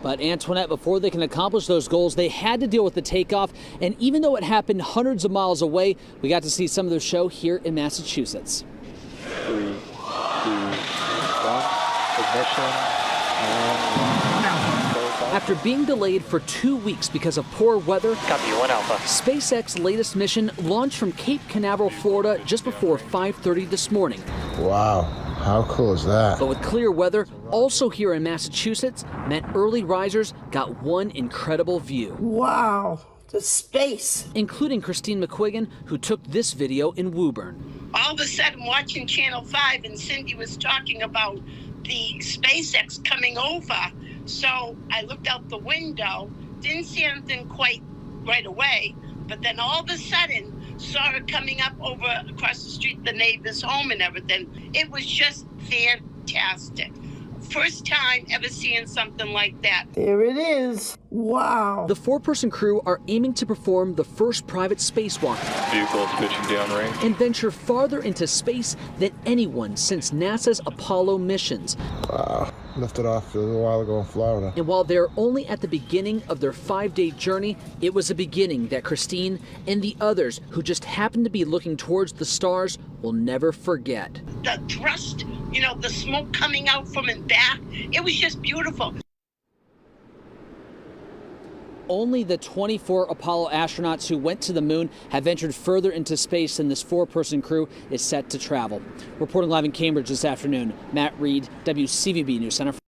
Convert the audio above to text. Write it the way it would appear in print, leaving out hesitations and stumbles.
But Antoinette, before they can accomplish those goals, they had to deal with the takeoff. And even though it happened hundreds of miles away, we got to see some of the show here in Massachusetts. 3, 2, 1, ignition, and After being delayed for 2 weeks because of poor weather, Copy 1 Alpha. SpaceX's latest mission launched from Cape Canaveral, Florida, just before 5:30 this morning. Wow, how cool is that? But with clear weather, also here in Massachusetts, meant early risers got one incredible view. Wow, the space. Including Christine McQuiggan, who took this video in Woburn. All of a sudden, watching Channel 5, and Cindy was talking about the SpaceX coming over. So I looked out the window, didn't see anything quite right away, but then all of a sudden saw it coming up over across the street, the neighbor's home and everything. It was just fantastic. First time ever seeing something like that. There it is. Wow. The 4-person crew are aiming to perform the first private spacewalk. vehicles pitching downrange. And venture farther into space than anyone since NASA's Apollo missions. Wow, lifted off a little while ago in Florida. And while they're only at the beginning of their 5-day journey, it was a beginning that Christine and the others who just happened to be looking towards the stars will never forget. The thrust, you know, the smoke coming out from it back, it was just beautiful. Only the 24 Apollo astronauts who went to the moon have ventured further into space than this 4-person crew is set to travel. Reporting live in Cambridge this afternoon, Matt Reed, WCVB News Center.